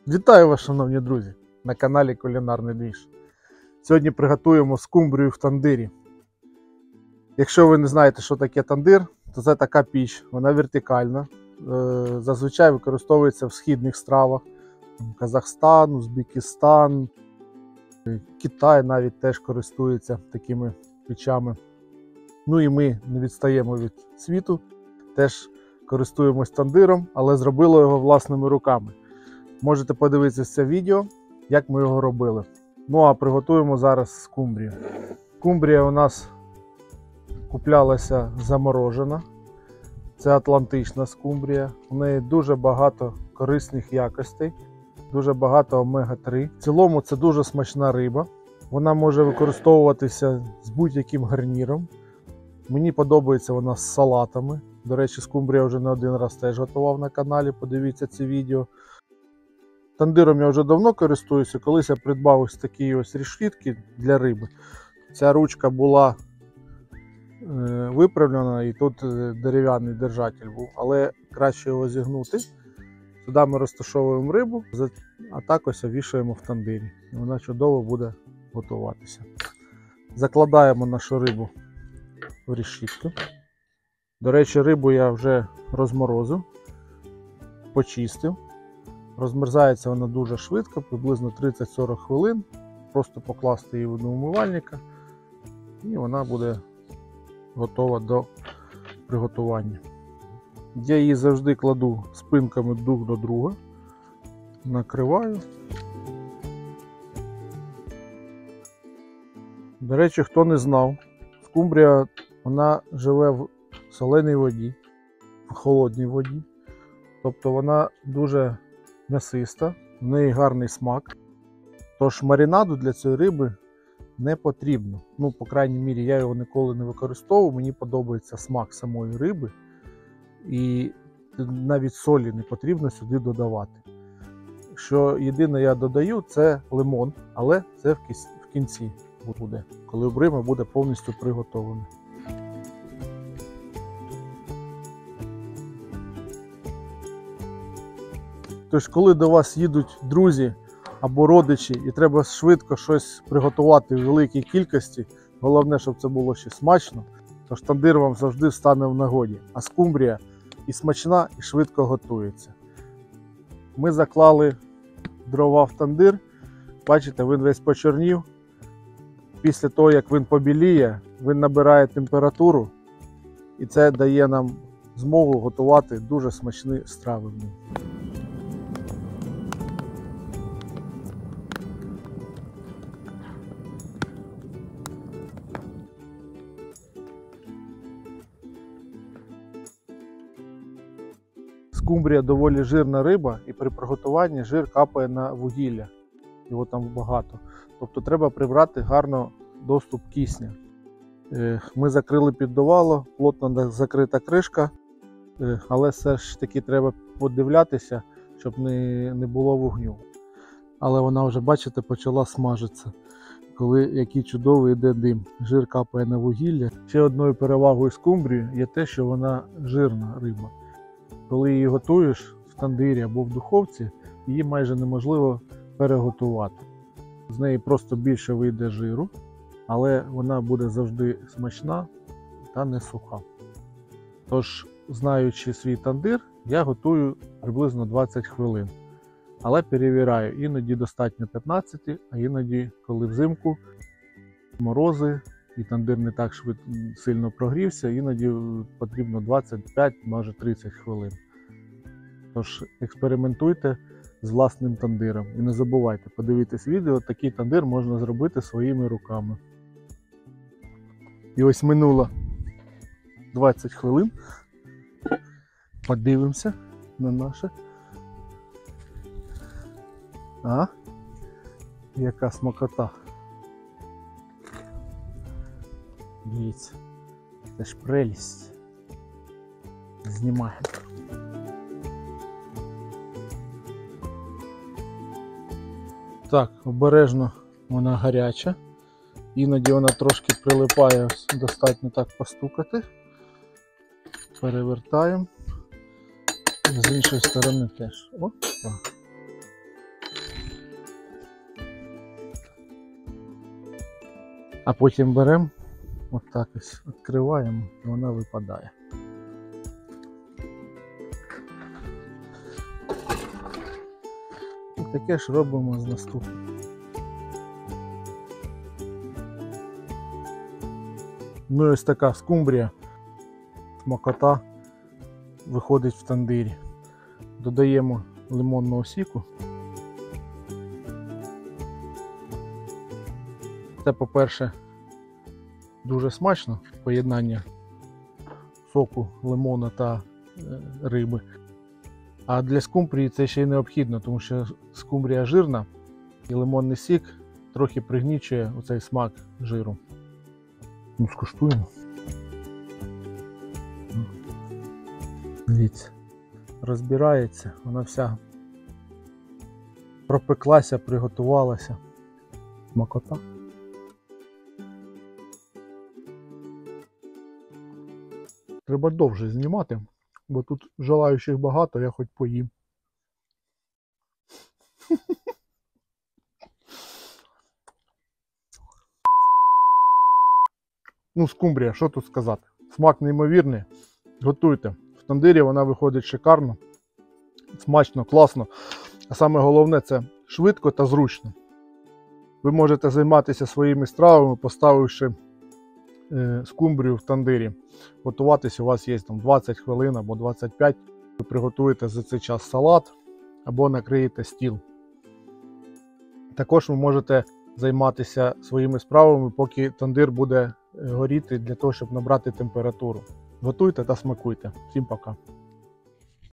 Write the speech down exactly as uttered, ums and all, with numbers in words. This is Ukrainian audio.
Вітаю вас, шановні друзі, на каналі Кулінарний Двіж. Сьогодні приготуємо скумбрію в тандирі. Якщо ви не знаєте, що таке тандир, то це така піч, вона вертикальна. Зазвичай використовується в східних стравах. Казахстан, Узбекистан, Китай навіть теж користується такими печами. Ну і ми не відстаємо від світу, теж користуємось тандиром, але зробили його власними руками. Можете подивитися це відео, як ми його робили. Ну а приготуємо зараз скумбрію. Скумбрія у нас куплялася заморожена. Це атлантична скумбрія. У неї дуже багато корисних якостей, дуже багато омега три. В цілому це дуже смачна риба. Вона може використовуватися з будь-яким гарніром. Мені подобається вона з салатами. До речі, скумбрія вже не один раз теж готував на каналі, подивіться це відео. Тандиром я вже давно користуюся, колись я придбав ось такі ось решітки для риби. Ця ручка була е, виправлена і тут дерев'яний держатель був, але краще його зігнути. Сюди ми розташовуємо рибу, а так ось вішаємо в тандирі. І вона чудово буде готуватися. Закладаємо нашу рибу в решітку. До речі, рибу я вже розморозив, почистив. Розмерзається вона дуже швидко, приблизно тридцять-сорок хвилин. Просто покласти її в умивальника і вона буде готова до приготування. Я її завжди кладу спинками друг до друга, накриваю. До речі, хто не знав, скумбрія вона живе в соленій воді, в холодній воді. Тобто вона дуже м'ясиста, в неї гарний смак. Тож маринаду для цієї риби не потрібно. Ну, по крайній мірі, я його ніколи не використовував. Мені подобається смак самої риби. І навіть солі не потрібно сюди додавати. Що єдине я додаю, це лимон, але це в кінці буде, коли риба буде повністю приготовлена. Тож, коли до вас їдуть друзі або родичі і треба швидко щось приготувати в великій кількості, головне, щоб це було ще смачно, тож тандир вам завжди стане в нагоді. А скумбрія і смачна, і швидко готується. Ми заклали дрова в тандир, бачите, він весь почорнів. Після того, як він побіліє, він набирає температуру, і це дає нам змогу готувати дуже смачні страви в ньому. Скумбрія доволі жирна риба, і при приготуванні жир капає на вугілля, його там багато. Тобто треба прибрати гарно доступ кисня. Ми закрили піддувало, плотно закрита кришка, але все ж таки треба подивлятися, щоб не, не було вогню. Але вона вже, бачите, почала смажитися, коли який чудовий йде дим. Жир капає на вугілля. Ще одною перевагою скумбрії є те, що вона жирна риба. Коли її готуєш в тандирі або в духовці, її майже неможливо переготувати. З неї просто більше вийде жиру, але вона буде завжди смачна та не суха. Тож, знаючи свій тандир, я готую приблизно двадцять хвилин. Але перевіряю, іноді достатньо п'ятнадцять, а іноді, коли взимку морози і тандир не так швидко сильно прогрівся, іноді потрібно двадцять п'ять, може тридцять хвилин. Тож експериментуйте з власним тандиром. І не забувайте подивитись відео, такий тандир можна зробити своїми руками. І ось минуло двадцять хвилин. Подивимося на наше. А? Яка смакота. Дивіться, це ж прелість. Знімаємо. Так, обережно вона гаряча. Іноді вона трошки прилипає, достатньо так постукати. Перевертаємо. З іншої сторони теж. О, так. А потім беремо, отак ось відкриваємо, і вона випадає. І таке ж робимо з наступним. Ну і ось така скумбрія, смакота виходить в тандирі. Додаємо лимонного соку. Це, по-перше, дуже смачно, поєднання соку, лимона та е, риби. А для скумбрії це ще й необхідно, тому що скумбрія жирна і лимонний сік трохи пригнічує оцей смак жиру. Ну, скуштуємо. Дивіться, розбирається, вона вся пропеклася, приготувалася. Смакота. Треба довше знімати, бо тут желаючих багато, я хоч поїм. Ну, скумбрія, що тут сказати? Смак неймовірний. Готуйте. В тандирі вона виходить шикарно, смачно, класно. А саме головне, це швидко та зручно. Ви можете займатися своїми стравами, поставивши е, скумбрію в тандирі. Готуватись у вас є там двадцять хвилин або двадцять п'ять. Ви приготуєте за цей час салат або накриєте стіл. Також ви можете займатися своїми справами, поки тандир буде горіти, для того, щоб набрати температуру. Готуйте та смакуйте. Всім пока!